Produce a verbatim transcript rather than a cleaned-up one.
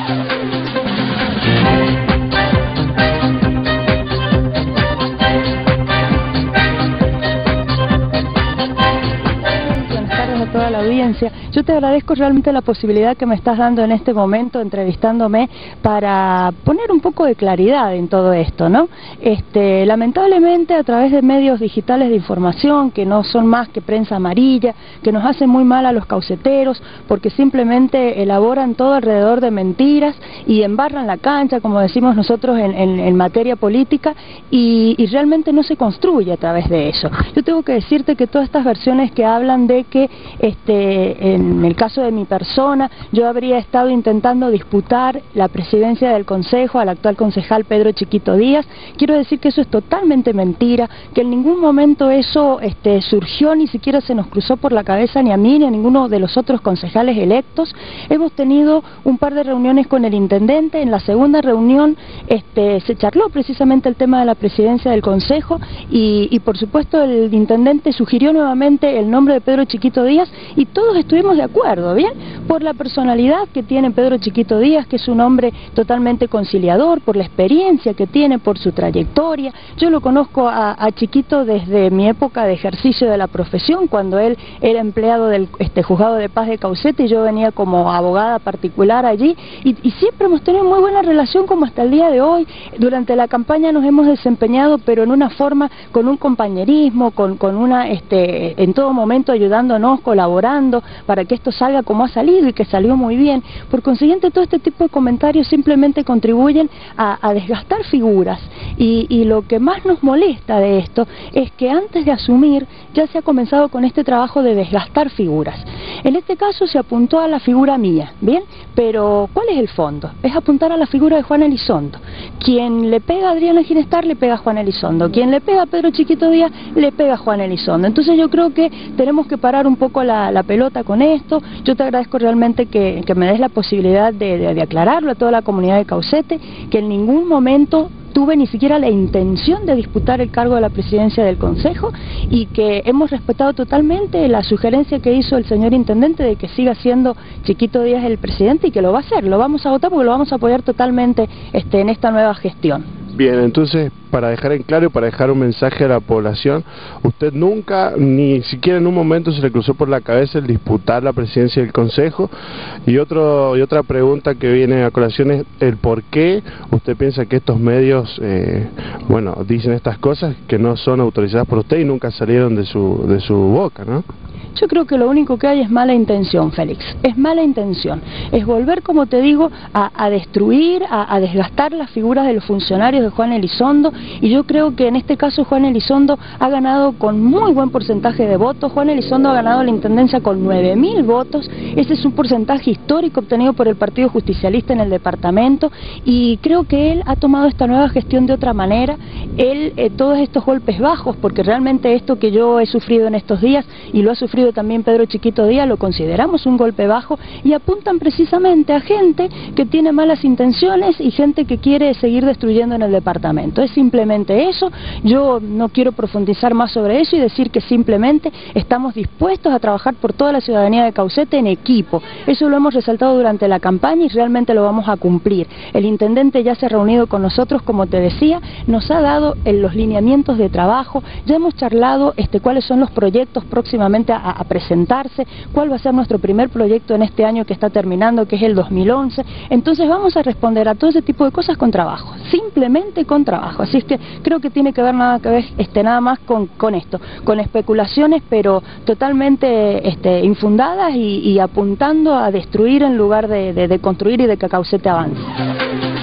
Toda la audiencia. Yo te agradezco realmente la posibilidad que me estás dando en este momento entrevistándome para poner un poco de claridad en todo esto, ¿no? Este, lamentablemente a través de medios digitales de información que no son más que prensa amarilla, que nos hacen muy mal a los cauceteros porque simplemente elaboran todo alrededor de mentiras y embarran la cancha, como decimos nosotros en, en, en materia política, y, y realmente no se construye a través de eso. Yo tengo que decirte que todas estas versiones que hablan de que Este, en el caso de mi persona, yo habría estado intentando disputar la presidencia del Consejo al actual concejal Pedro Chiquito Díaz. Quiero decir que eso es totalmente mentira, que en ningún momento eso este, surgió, ni siquiera se nos cruzó por la cabeza ni a mí ni a ninguno de los otros concejales electos. Hemos tenido un par de reuniones con el intendente. En la segunda reunión este, se charló precisamente el tema de la presidencia del Consejo y, y por supuesto el intendente sugirió nuevamente el nombre de Pedro Chiquito Díaz y todos estuvimos de acuerdo, ¿bien? Por la personalidad que tiene Pedro Chiquito Díaz, que es un hombre totalmente conciliador, por la experiencia que tiene, por su trayectoria. Yo lo conozco a, a Chiquito desde mi época de ejercicio de la profesión, cuando él era empleado del este, Juzgado de Paz de Caucete y yo venía como abogada particular allí y, y siempre hemos tenido muy buena relación como hasta el día de hoy. Durante la campaña nos hemos desempeñado, pero en una forma, con un compañerismo, con, con una, este, en todo momento ayudándonos, colaborando para que esto salga como ha salido y que salió muy bien. Por consiguiente, todo este tipo de comentarios simplemente contribuyen a, a desgastar figuras y, y lo que más nos molesta de esto es que antes de asumir ya se ha comenzado con este trabajo de desgastar figuras. En este caso se apuntó a la figura mía, ¿bien? Pero ¿cuál es el fondo? Es apuntar a la figura de Juan Elizondo. Quien le pega a Adriana Ginestar le pega a Juan Elizondo, quien le pega a Pedro Chiquito Díaz le pega a Juan Elizondo. Entonces yo creo que tenemos que parar un poco la, la pelota con esto. Yo te agradezco realmente que, que me des la posibilidad de, de, de aclararlo a toda la comunidad de Caucete, que en ningún momento tuve ni siquiera la intención de disputar el cargo de la presidencia del Consejo y que hemos respetado totalmente la sugerencia que hizo el señor intendente de que siga siendo Chiquito Díaz el presidente y que lo va a hacer, lo vamos a votar porque lo vamos a apoyar totalmente este, en esta nueva gestión. Bien, entonces, para dejar en claro y para dejar un mensaje a la población, usted nunca, ni siquiera en un momento se le cruzó por la cabeza el disputar la presidencia del Consejo. Y, otro, y otra pregunta que viene a colación es el por qué usted piensa que estos medios, eh, bueno, dicen estas cosas que no son autorizadas por usted y nunca salieron de su, de su boca, ¿no? Yo creo que lo único que hay es mala intención, Félix, es mala intención, es volver, como te digo, a, a destruir, a, a desgastar las figuras de los funcionarios de Juan Elizondo, y yo creo que en este caso Juan Elizondo ha ganado con muy buen porcentaje de votos. Juan Elizondo ha ganado la intendencia con nueve mil votos, ese es un porcentaje histórico obtenido por el Partido Justicialista en el departamento, y creo que él ha tomado esta nueva gestión de otra manera. Él, eh, todos estos golpes bajos, porque realmente esto que yo he sufrido en estos días, y lo ha sufrido también Pedro Chiquito Díaz, lo consideramos un golpe bajo y apuntan precisamente a gente que tiene malas intenciones y gente que quiere seguir destruyendo en el departamento. Es simplemente eso. Yo no quiero profundizar más sobre eso y decir que simplemente estamos dispuestos a trabajar por toda la ciudadanía de Caucete en equipo. Eso lo hemos resaltado durante la campaña y realmente lo vamos a cumplir. El intendente ya se ha reunido con nosotros, como te decía, nos ha dado en los lineamientos de trabajo, ya hemos charlado este, cuáles son los proyectos próximamente a a presentarse, cuál va a ser nuestro primer proyecto en este año que está terminando, que es el dos mil once. Entonces vamos a responder a todo ese tipo de cosas con trabajo, simplemente con trabajo. Así es que creo que tiene que ver nada que ver este, nada más con, con esto, con especulaciones, pero totalmente este, infundadas y, y apuntando a destruir en lugar de, de, de construir y de que Caucete avance.